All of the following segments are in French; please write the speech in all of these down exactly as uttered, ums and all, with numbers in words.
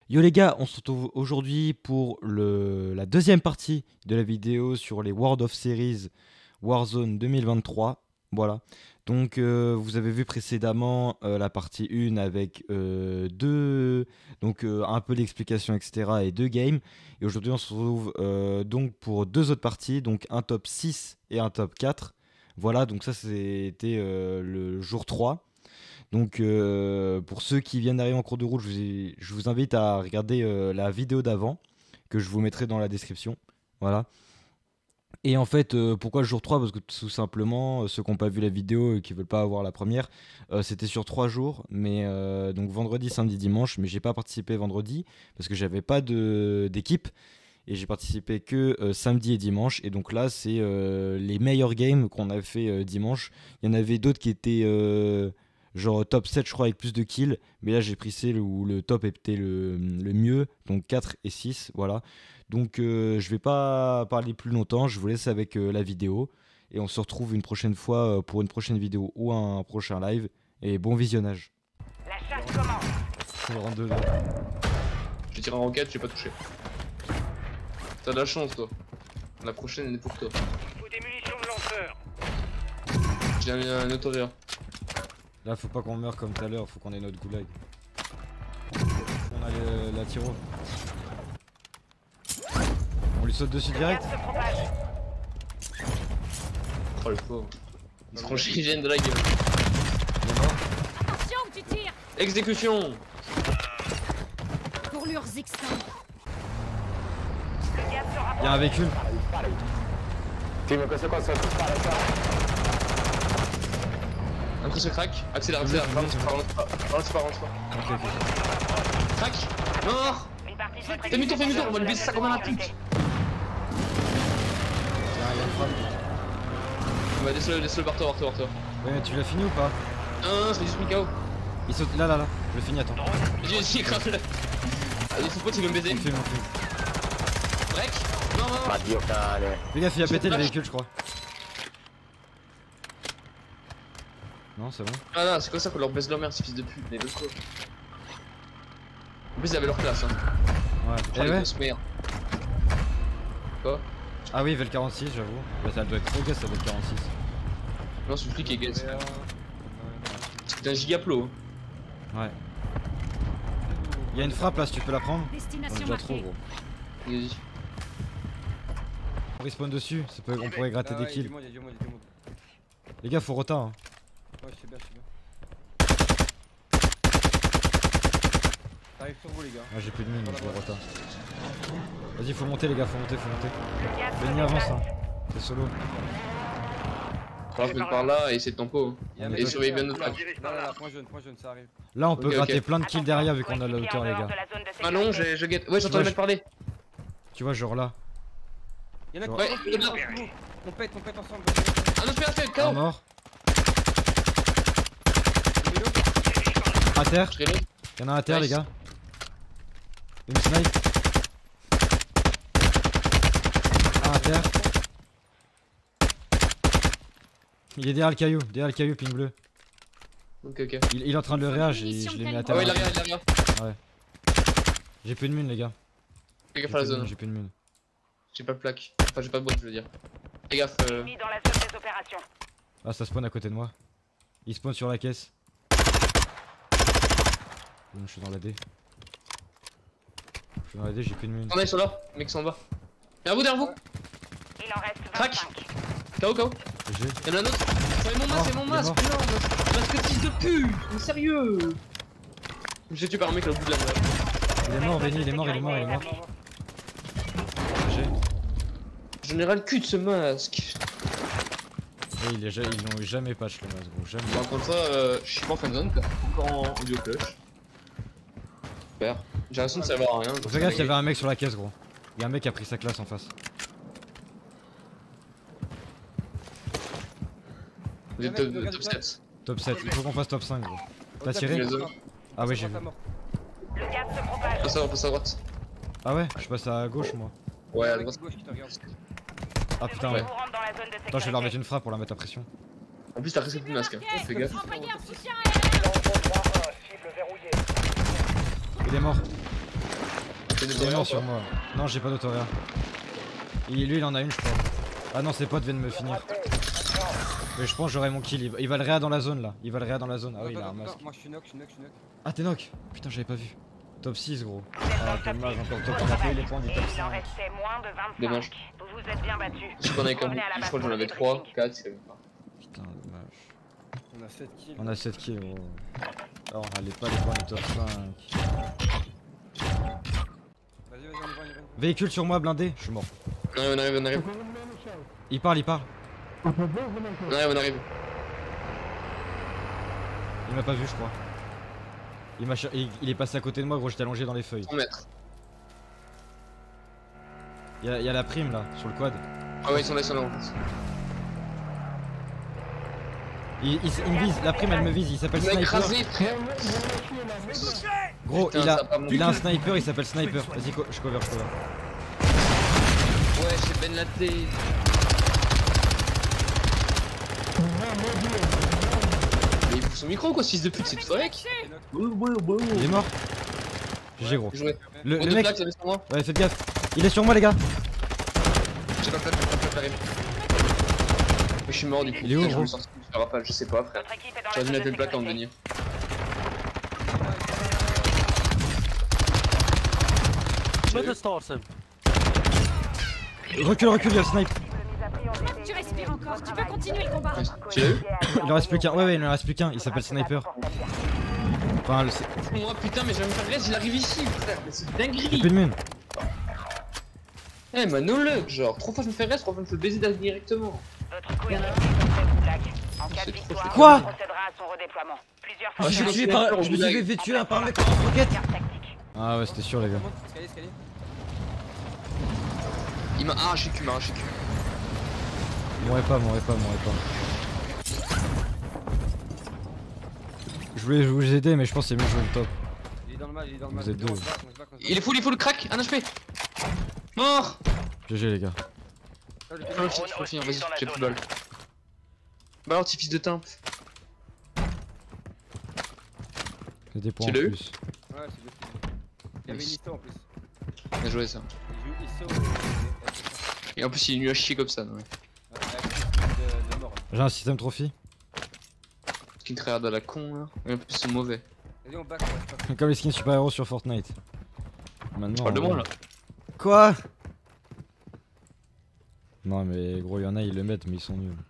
Yo les gars, on se retrouve aujourd'hui pour le, la deuxième partie de la vidéo sur les World of Series Warzone deux mille vingt-trois. Voilà. Donc euh, vous avez vu précédemment euh, la partie un avec euh, deux, donc euh, un peu d'explication et cetera et deux games. Et aujourd'hui on se retrouve euh, donc pour deux autres parties, donc un top six et un top quatre. Voilà, donc ça c'était euh, le jour trois. Donc euh, pour ceux qui viennent d'arriver en cours de route, je vous, ai- je vous invite à regarder euh, la vidéo d'avant, que je vous mettrai dans la description. Voilà. Et en fait, euh, pourquoi le jour trois? Parce que tout simplement, euh, ceux qui n'ont pas vu la vidéo et qui veulent pas avoir la première, euh, c'était sur trois jours, mais euh, donc vendredi, samedi, dimanche, mais j'ai pas participé vendredi parce que j'avais pas de d'équipe et j'ai participé que euh, samedi et dimanche. Et donc là, c'est euh, les meilleurs games qu'on a fait euh, dimanche. Il y en avait d'autres qui étaient euh, genre top sept, je crois, avec plus de kills. Mais là, j'ai pris celle où le top était le, le mieux, donc quatre et six. Voilà. Donc euh, je vais pas parler plus longtemps, je vous laisse avec euh, la vidéo. Et on se retrouve une prochaine fois euh, pour une prochaine vidéo ou un prochain live. Et bon visionnage. La chasse commence. On rentre dedans. J'ai tiré en roquette, j'ai pas touché. T'as de la chance toi. La prochaine elle est pour toi. Il faut des munitions de lanceur. J'ai un, un autoréa. Là, faut pas qu'on meure comme tout à l'heure, faut qu'on ait notre goulag. On a le- la tiro. On lui saute dessus Le direct. gaz se propage. Oh le pauvre. Il se prend l'hygiène de la gueule. Il est mort. Attention où tu tires Exécution. pour leurs extincts. Le gaz se rapproche. Il y a un véhicule. Après ce crack. Accélère, accélère. Balance pas, balance pas. Balance pas, balance pas. Ok, ok. Crack. Mort. Une partie de votre Fais demi-tour, fais demi-tour, on va lui baisser ça comme un sécurité. pic. Il y a- il y a une frappe. Ouais, laisse-le, laisse-le par toi, par toi, par toi. Ouais, mais tu l'as fini ou pas? Non, non, je l'ai juste mis K O. Il saute là, là, là. Je le finis, attends. J'ai j'ai écrasé là. Allez, son pote il veut me baiser. On filme, on filme. Break. Non, non, non. Fais gaffe, il a pété le véhicule, je crois. Non, c'est bon. Ah non, c'est quoi ça qu'on leur baisse leur mère, ces fils de pute, les locaux. En plus, ils avaient leur classe, hein. Ouais. Oh, Eh les ouais. grosses merdes. Quoi? Ah oui, Vel quarante-six, j'avoue. Bah, ça doit être trop gaz, ça doit être quarante-six. Non, c'est le flic qui est gay. C'est un gigaplo. Hein. Ouais. Il y a une frappe là, si tu peux la prendre. On est Destination déjà trop, marquée. gros. Vas-y. On respawn dessus, ça peut, on pourrait gratter Ah des ouais, kills. du monde, y'a du monde, y'a du monde. Les gars, faut retard. Hein. Ouais, je sais bien, je sais bien. T'arrives sur vous, les gars. Ah, j'ai plus de mine, je vais retard. Vas-y, faut monter, les gars, faut monter, faut monter. Le gaz se Benny avance, déplace. hein. C'est solo. Faudra venir par là et essayer de tempo. Y'a un Et mec surveillez bien là, notre là, flag. là, là, là, point jaune, point jaune, ça arrive. Là, on peut Ok, ok. gratter plein de kills derrière vu qu'on a la Attention, hauteur, les coéquipier en gars. dehors de la zone de Ah non, sécurité. je, je guette. Ouais, j'entends Ouais, les mecs parler. Tu vois, genre là. Y'en a qui Ouais, sont il est là. On pète, on pète ensemble. Un autre P A C, Un K O. mort. À terre. Je reload. Y'en a un à terre, Nice. les gars. Une snipe. Un à terre. Il est derrière le caillou, derrière le caillou, ping bleu. Ok, ok. Il, il est en train de le réage et je l'ai mis à Ah terre. ouais, il arrive, il arrive. J'ai plus de mine, les gars. Fais J'ai gaffe à la plus de mine, zone. j'ai plus de mine. J'ai pas de plaque. Enfin, j'ai pas de boîte, je veux dire. Fais gaffe. Euh... Ennemi dans la zone des opérations. Ah, ça spawn à côté de moi. Il spawn sur la caisse. Bon, je suis dans la D. Je suis dans la D, j'ai plus de mine. Oh, ils sont là. Les mecs sont en bas. Derrière vous, derrière vous. Il en reste Crac. vingt-cinq. K O, K O. G. Y'en a un autre. C'est mon Oh, masque, c'est mon il est masque. mort. Non, masque de fils de pute. Mais sérieux. Je me suis tué par un mec là au bout de la map. Il est mort, Benny, il est mort, il est mort, il est mort. G. Général cul de ce masque. Et il est ja- ils l'ont jamais patch le masque, gros, jamais. Bon, comme ça, euh, je suis pas en fanzone, quoi. Encore en audio clutch. Super. J'ai l'impression de savoir rien. Fais gaffe, il y avait un mec sur la caisse, gros. Il y a un mec qui a pris sa classe en face. Vous êtes top, top sept. Top sept, il faut qu'on fasse top cinq, gros. T'as Au-delà, tiré il y a Les des zones. gens. Ah ouais, Ça j'ai va, vu. ça mort. Le gaz se propage. Passe à, on passe à droite. Ah ouais, je passe à gauche, moi. Ouais, à Le mec droite. qui gauche qui te regarde. Ah putain, Ouais. ouais. Vous rentre dans la zone de Attends, je vais leur mettre sécurité. une frappe pour la mettre à pression. En plus, t'as presque plus de masque. Hein. Fais gaffe. Envoyez un soutien Cible verrouillée. Il est mort. T'as des Il est mort barrières, sur toi moi. Non, j'ai pas d'autoréa. Il- Lui, il en a une, je crois. Ah non, ses potes viennent me finir. Mais je pense que j'aurai mon kill. Il va, il va le réa dans la zone là. Il va le réa dans la zone. Ah oui, il a un Attends, attends, masque. moi je suis knock, je suis knock, je suis knock. Ah, t'es knock. Putain, j'avais pas vu. Top six, gros. Vous êtes dans Ah, le top dommage, six. encore top. Bon On a pas eu travail. les points du Et top il en cinq. restait moins de vingt-cinq. Dommage. Vous vous êtes bien battus. Je connais comme. Revenez à la Je base crois que j'en pour avais le trois, débriefing. quatre, je sais même pas. Putain, dommage. On a sept kills. On a sept kills, gros. Ah, on allait pas les points du top cinq. Vas-y, vas-y, on y va, on y va, on y va. Véhicule sur moi, blindé. Je suis mort. On arrive, on arrive, on arrive. Il parle, il parle. On arrive, on arrive. Il m'a pas vu, je crois. Il, m'a cher- il, il est passé à côté de moi, gros. J'étais allongé dans les feuilles. cent mètres. Il y, a, il y a la prime là, sur le quad. Ah ouais, ils sont là, ils sont là en fait. Il, il, il me vise, la prime elle me vise. Il s'appelle Il m'a Sniper. écrasé, frère. Gros, Putain, il ça a, a pas monté. il a un sniper, il s'appelle Sniper. Vas-y, co- je cover, je cover. Ouais, c'est Ben Latte. Mais il fout son micro quoi, ce fils de pute, c'est tout avec. Il est mort. G G, gros. Bien joué. Le, On le deux mec. plaques, il y avait sur moi. Ouais, faites gaffe. Il est sur moi, les gars. J'ai pas de plaque, j'ai pas de plaque, j'arrive. Mais je suis mort du coup. Il est où, Je gros me sens je me rappelle, je sais pas, frère. Votre équipe est dans la J'aurais dû zone mettre de une plaque avant de sécurité. venir. Recule, recule, il y a le snipe. Tu respires encore, tu peux continuer le combat. Tu l'as eu? Il en reste plus qu'un. Ouais, ouais, il en reste plus qu'un. Il s'appelle Sniper. Enfin, le. c'est- Moi putain, mais je vais me faire reste, il arrive ici, frère. Mais c'est J'ai dinguerie. plus de mine. Eh, mais no luck, genre. Trois fois je me fais reste, trois fois je me fais baiser directement. Votre coéquipier fait Goulag. En cas C'est de trop victoire, Quoi on procédera à son redéploiement. Plusieurs Ah, fois. je suis tué par- je me suis fait tuer par un mec en roquette. Carte tactique. Ah ouais, c'était sûr, les gars. Monte, escalier, escalier. Il m'a arraché le cul, il m'a arraché le cul. Mourrez pas, mourrez pas, mourrez pas. Je voulais vous aider, mais je pense que c'est mieux de jouer le top. Il est dans le mal, il est dans le Vous mal. êtes deux. On se bat, on se bat, on se bat. Il est full, il est full, crack, un H P. Mort. G G, les gars. Ah, le Je peux le finir, je peux le finir, vas-y, j'ai plus de balles. Bah alors, petit fils de teint. C'est des points Tu en l'as eu plus. Ouais, c'est deux. Il y avait une histo en plus. Bien joué ça. Il joue histo. Et en plus, il est nul à chier comme ça, non ouais. De, de mort. J'ai un système trophy. Skin tryhard à la con là. Et en plus, ils sont mauvais. Vas-y, on back, ouais, c'est pas Comme les skins super-héros sur Fortnite. Maintenant. Tu parles de moi euh, là. Quoi? Non, mais gros, il y en a, ils le mettent, mais ils sont nuls.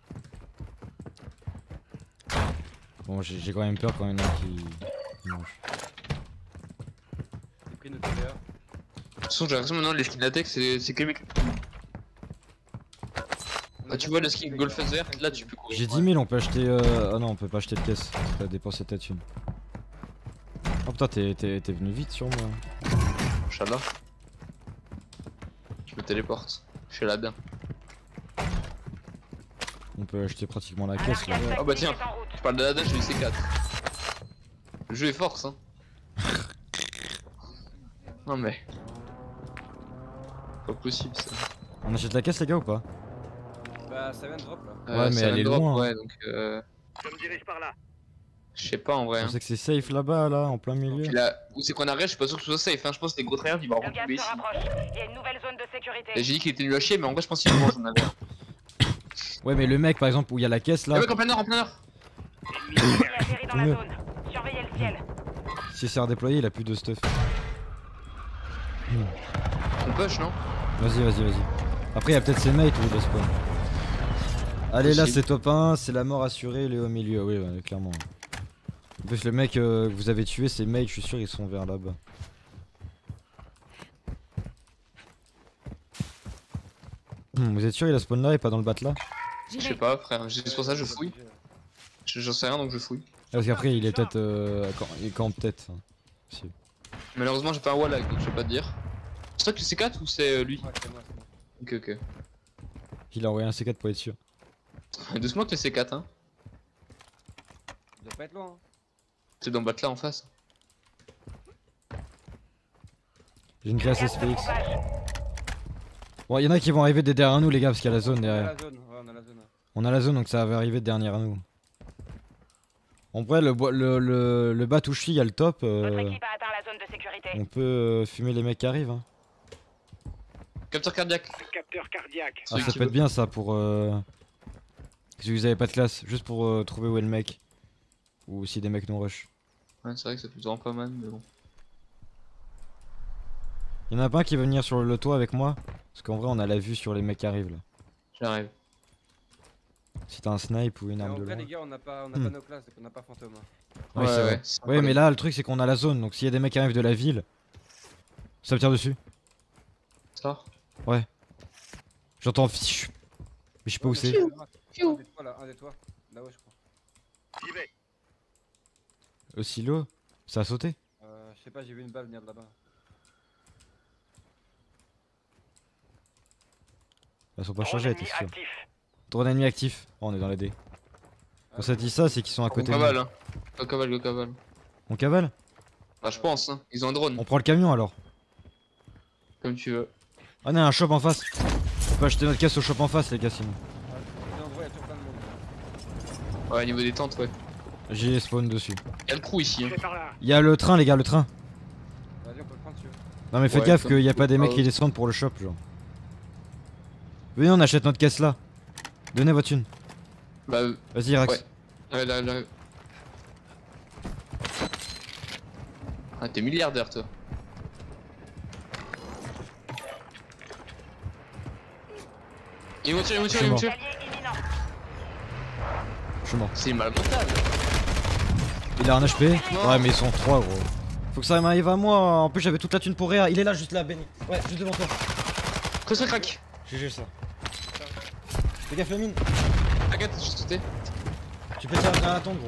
Bon, j'ai j'ai quand même peur quand il y en a qui. qui mangent. J'ai pris notre player. De toute façon, j'ai l'impression maintenant, les skins latex, c'est c'est que les mecs. Ah, tu vois le skin Golfes vert, là tu peux courir. J'ai dix mille, on peut acheter. Euh... Ah non, on peut pas acheter de caisse. T'as dépensé ta thune. Oh putain, t'es t'es- t'es venu vite sur moi. Inch'Allah. Je me téléporte. Je suis là-dedans. On peut acheter pratiquement la caisse là. Ah bah tiens, je parle de la dash, j'ai eu C quatre. Le jeu est force hein. Non mais. Pas possible ça. On achète la caisse, les gars, ou pas? Bah, ça vient de drop là. Ouais, mais ça elle vient est de drop, loin, hein. Ouais, donc euh. Je me dirige par là. Je sais pas en vrai. On Hein. sait que c'est safe là-bas, là, en plein milieu. Puis là, où c'est qu'on arrête, je suis pas sûr que ce soit safe. Hein. Je pense que les gros tryhards ils vont Le gaz retomber se ici. rapproche. Il y a une nouvelle zone de sécurité. Et j'ai dit qu'il était nul à chier, mais en vrai, je pense qu'il est mort, j'en avais un. Ouais, mais le mec, par exemple, où il y a la caisse là, Le mec en plein nord, en plein nord. Il atterrit dans la Mieux. zone. Surveillez le ciel. si c'est redéployé, il a plus de stuff. On push, non? Vas-y, vas-y, vas-y. Après, il y a peut-être ses mates ou de spawn. Allez, là, Possible. c'est top un, c'est la mort assurée, il est au milieu. Oui, ouais, clairement. En plus, le mec euh, que vous avez tué, ses mates, je suis sûr, ils sont vers là-bas. Hmm, vous êtes sûr, il a spawn là et pas dans le bat là? Je sais pas, frère. C'est pour ça que je fouille. Je- J'en sais rien donc je fouille. Ah, parce qu'après, il est peut-être. Euh, quand, il campe peut-être. hein. Si. Malheureusement, j'ai pas un wallhack donc je vais pas te dire. C'est toi que c'est quatre ou c'est euh, lui? Ouais, c'est moi, c'est moi. Ok, ok. Il a envoyé un C quatre pour être sûr. Doucement que les C quatre, hein. Il doit pas être loin. Hein. C'est dans le bat là en face. J'ai une classe Gaz S de P X. pompage. Bon, il y en a qui vont arriver de derrière nous, les gars, parce qu'il y a la zone On a derrière. la zone, ouais, on a la zone. ouais. On a la zone, donc ça va arriver derrière nous. En vrai, le, boi- le, le, le bas touchy, il y a le top. Votre Euh... équipe a atteint la zone de sécurité. On peut euh, fumer les mecs qui arrivent. Hein. Capteur cardiaque. Capteur cardiaque. Ah, Celui ça qui peut être veut. bien ça pour. Euh... Si vous avez pas de classe, juste pour euh, trouver où est le mec. Ou si des mecs non rush. Ouais, c'est vrai que ça peut vraiment pas mal, mais bon. Y'en a pas un qui va venir sur le toit avec moi. Parce qu'en vrai, on a la vue sur les mecs qui arrivent là. J'arrive. Si t'as un snipe ou une Mais arme en de vrai, loin. les gars, on n'a pas, on a Hmm. pas nos classes, donc on n'a pas fantôme. hein. Ouais, c'est vrai. c'est Ouais, mais là, le truc, c'est qu'on a la zone. Donc s'il y a des mecs qui arrivent de la ville, ça me tire dessus. Ça. J'entends. fichu. Mais je sais pas où Ouais, mais c'est. Un des toits là, un des toits. Là-haut, je crois. J'y vais. Au silo, ça a sauté. Euh, je sais pas, j'ai vu une balle venir de là-bas. Elles sont pas Drone chargées, ennemi t'es sûr. actif. Drone ennemi actif. Oh, on est dans les dés. Ah, Quand ça oui. dit ça, c'est qu'ils sont à On côté de cavale, nous. hein. Go cavale, go cavale. On cavale. Bah, je pense, hein. Ils ont un drone, On prend le camion alors. comme tu veux. Ah non, un shop en face. On peut acheter notre caisse au shop en face, les gars, sinon. Et en vrai, il y a toujours plein de monde. Ouais, niveau des tentes, ouais. J'ai spawn dessus. Y'a le crew ici, hein. C'est par là. Il y a le train, les gars, le train. Vas-y, on peut le prendre si tu veux. Non, mais faites Ouais, gaffe comme- qu'il y a pas des mecs Ah, qui ouais. descendent pour le shop, genre. Venez, on achète notre caisse là. Donnez votre thune. Bah, euh, Vas-y, Irax. Ouais. ouais, là, là. Ah, t'es milliardaire, toi. Il me tire, il me tire, il me tire. Allié imminent. Je suis mort. C'est mal mental. Il a un H P. Non. Ouais, mais ils sont trois, gros. Faut que ça m'arrive à moi. En plus, j'avais toute la thune pour Réa. Il est là, juste là, Benny. Ouais, juste devant toi. Très très crack. G G ça. Fais gaffe, la mine. Agathe, je suis sauté. Tu peux tirer un ton, gros.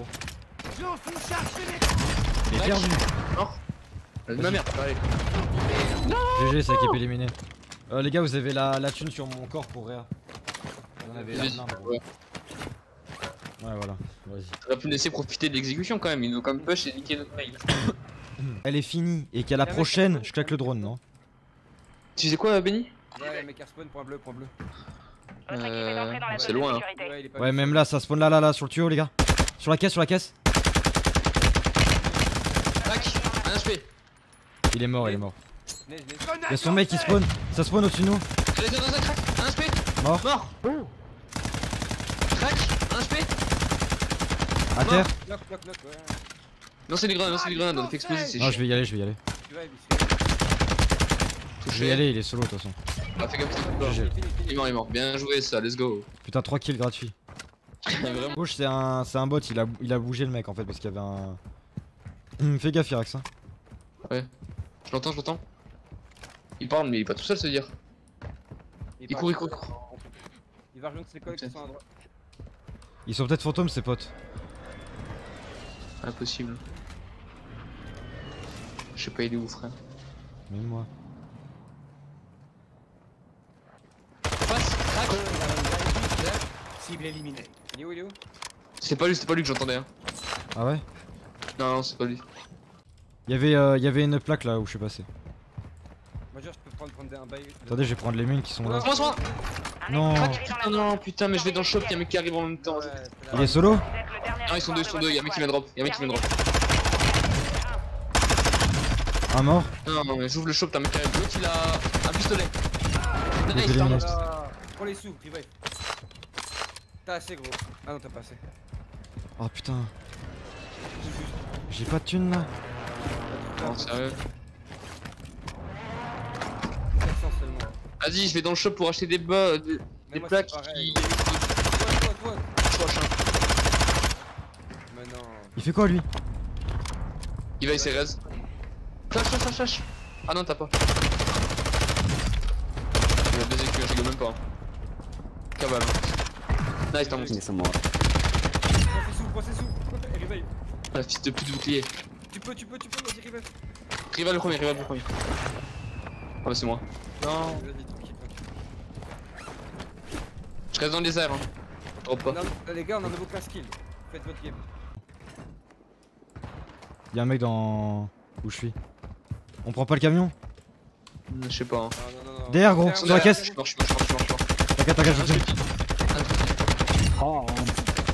Il est perdu. Non. Euh, Ma mère, allez. G G, c'est équipe éliminée. Euh, les gars, vous avez la, la thune sur mon corps pour Réa. Vous en avez la Vas-y. main, gros. Ouais. Ouais, voilà. Vas-y. T'aurais pu me laisser profiter de l'exécution quand même. Ils nous ont comme push et niqué notre mail. Elle est finie et qu'à la Y'a un mec prochaine, qui- je claque le drone, non? Tu sais quoi, Benny? Ouais, mec, spawn, point bleu, point bleu. Votre équipe est entrée dans la Euh, c'est zone de loin, hein. sécurité. Ouais, il est pas Ouais, vite. même là, ça spawn là, là, là, sur le tuyau, les gars. Sur la caisse, sur la caisse. Crack. Un H P. Il est mort, il est mort. Naze, naze. Il y a son mec qui spawn. Ça spawn au-dessus de nous. Allez, dans un crack. Un H P. Mort. Mort. Crack. Un H P. À terre. Knock, knock, knock, ouais. Non, c'est des grenades, non, c'est des grenades. On a fait exploser, c'est Non, je chiant. vais y aller, je vais y aller. Tu vas, il se Je vais y aller, il est solo de toute façon. On fait comme ça. G G. Il est mort, il est mort. Bien joué, ça, let's go. Putain, trois kills gratuits. Vraiment. Gauche, c'est un, c'est un bot, il a, il a bougé le mec en fait parce qu'il y avait un. Hum, Fais gaffe, Irax. Hein. Je l'entends, je l'entends. Il parle, mais il est pas tout seul, se dire. Il part. court, il court, il court. Il va rejoindre ses collègues qui sont à droite. Ils sont peut-être fantômes, ces potes. Impossible. Je sais pas, il est où, frère. Même moi. Passe, crack. Cible éliminée. Il est où, il est où? C'est pas lui, c'était pas lui que j'entendais. Hein. Ah ouais? Non, non, c'est pas lui. Il y avait, euh, il y avait une plaque là où je suis passé. Moi, je peux prendre, prendre un bail. Attendez, je vais prendre les mines qui sont là. Moi, moi. Un Non. ennemi Crack. atterri dans la Putain, zone. non, putain, mais je vais dans le shop, y'a un mec qui arrive en même temps. Ouais, c'est Il là. est solo? Vous êtes le dernier Non, ils sont deux, ils sont espoir deux, de y'a un mec qui vient votre drop. Y'a un mec qui vient drop. Un mort? Non, non, mais j'ouvre le shop, t'as un mec qui arrive. L'autre, il a un pistolet. Il est Nice, éliminé. pardon. Voilà. Prends les sous, revive. T'as assez, gros. Ah non, t'as pas assez. Oh putain. J'ai pas de thune là. Non, sérieux. quatre cents seulement. Vas-y, je vais dans le shop pour acheter des bas, des, Mais des moi, plaques c'est pareil. qui. Toi, toi, toi. Proche, hein. Mais non. Il fait quoi lui? Il va essayer res. Flash, flash, flash, flash. Ah non, t'as pas. Il a deux écus, je rigole même pas. Cabal. Hein. Nice, t'as monté. Prends ses sous, prends ses sous. Et revive. La petite de pute de bouclier. Tu peux, tu peux, tu peux, vas-y, revive. Rival le premier, rival le premier. Ah bah c'est moi. Non. Vas-y, tranquille, tranquille. Je reste dans les airs, hein. Je drop pas. Non, non, les gars, on a un nouveau class kill. Faites votre game. Y'a un mec dans. Où je suis. On prend pas le camion? Je sais pas. Hein. Non, non, non, non. Derrière, gros, Derrière, sur la derrière, caisse. Je suis mort, je suis mort, je suis mort, je suis mort, je suis mort. T'inquiète, t'inquiète, je tiens.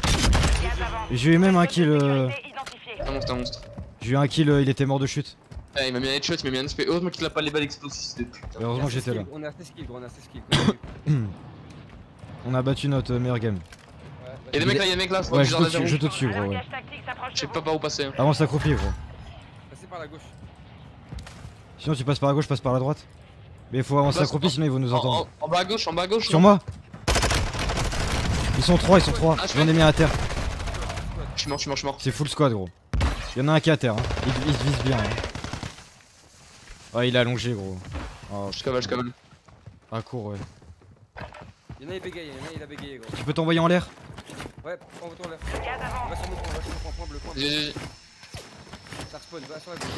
Gaz avant. J'ai eu même un kill. Zone de euh, sécurité identifiée. Un monstre, un monstre. J'ai eu un kill, euh, il était mort de chute. Ah, il m'a mis un headshot, il m'a mis un S P. Heureusement qu'il a pas les balles explosives de putain. Et heureusement que j'étais là. On a assez skill, gros, on a assez skill. On a battu notre meilleur game. Y'a des mecs là, y'a des mecs là, Ouais, je te tue, je te tue, gros. Ouais. Je sais pas par où passer. Hein. Avance accroupi, gros. Passez par la gauche. Sinon, tu passes par la gauche, passe par la droite. Mais il faut avancer Passe- accroupi, sinon ils vont nous En, entendre. en- en bas à gauche, en bas à gauche. Sur moi. Ils sont trois, ils sont trois. Ah, je J'en ai mis un à terre. Je suis mort, je suis mort, je suis mort. C'est full squad, gros. Il y en a un qui est à terre. Hein. Il, il se vise bien. Hein. Ouais, il est allongé, gros. Oh, Je cavale, je cavale. ah, court, ouais. Y'en a il bégaye, y'en a il a bégayé gros. Tu peux t'envoyer en l'air? Ouais, prends retourne l'air. On va sur mon point, on va sur mon point, point bleu, point bleu. J'ai- j'ai- Ça respawn, va sur la gauche.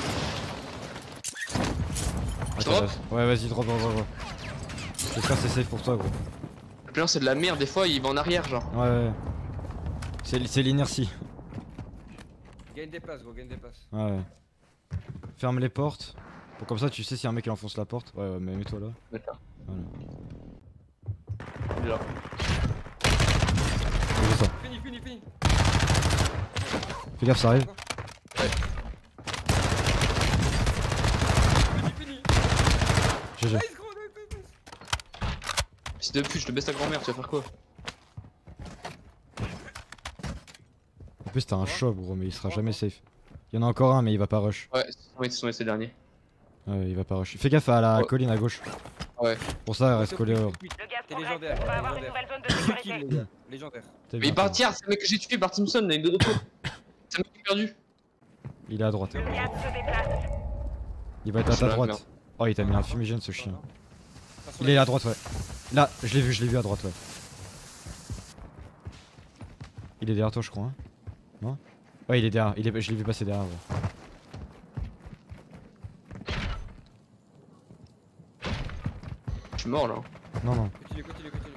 Attends, drop vas-y. Ouais, vas-y, drop, drop, drop. drop. J'espère que c'est safe pour toi, gros. Le plan c'est de la merde, des fois il va en arrière genre. Ouais, ouais. C'est c'est l'inertie. Gagne des places gros, gagne des places. Ouais, ouais. Ferme les portes. Pour comme ça, tu sais si y a un mec qui enfonce la porte. Ouais, ouais, mais mets-toi là. D'accord. Voilà. Il est là. Fais ça. Fini, fini, fini. Fais gaffe, ça arrive. Ouais. Fini, fini. G G. Nice gros, nice, nice, nice. Fils de pute, je te baisse ta grand-mère, tu vas faire quoi? En plus, t'as un shop, gros, mais il sera jamais safe. Il y en a encore un, mais il va pas rush. Ouais, ouais, ce sont ces derniers. Ouais, il va pas rush. Fais gaffe à la Ouais. colline à gauche. Ouais. Pour ça, reste collé. au- T'es légendaire, On va avoir t'es une nouvelle zone de légendaire. sécurité. Kill les gars, légendaire. T'es Mais bien, il part tiers, c'est le mec que j'ai tué par Timson, il est de retour. C'est un mec qui est perdu. Il est à droite. Le gaz se déplace. Il va être à Je suis ta là, droite. merde. Oh, il t'a mis un fumigène, ce chien. Passe sur Il est la à droite, ouais. Là, je l'ai vu, je l'ai vu à droite, ouais. Il est derrière toi, je crois. Hein non? Ouais, il est derrière. Il est... Je l'ai vu passer derrière, ouais. Je suis mort là. Non, non. Continue, continue, continue.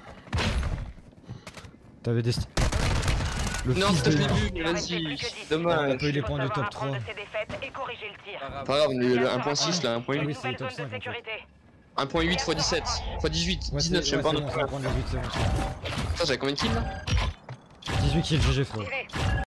T'avais des. Le Non, fils ça de. je l'ai vu, Il mais en restait plus vas-y. que dix. On a Dommage. pas eu les Il faut points de savoir top apprendre trois. de ses défaites et corriger le tir. Pas grave. Pas grave, le, le Le un point six là, un point Oui, huit. c'est le top Nouvelle zone cinq, de en fait. sécurité. un point huit fois dix-sept. fois dix-huit. Ouais, dix-neuf, je sais ouais, pas. c'est bon, ça va prendre le huit, c'est bon. Ça, j'avais combien de kills là? dix-huit kills, G G, frérot. Tirez.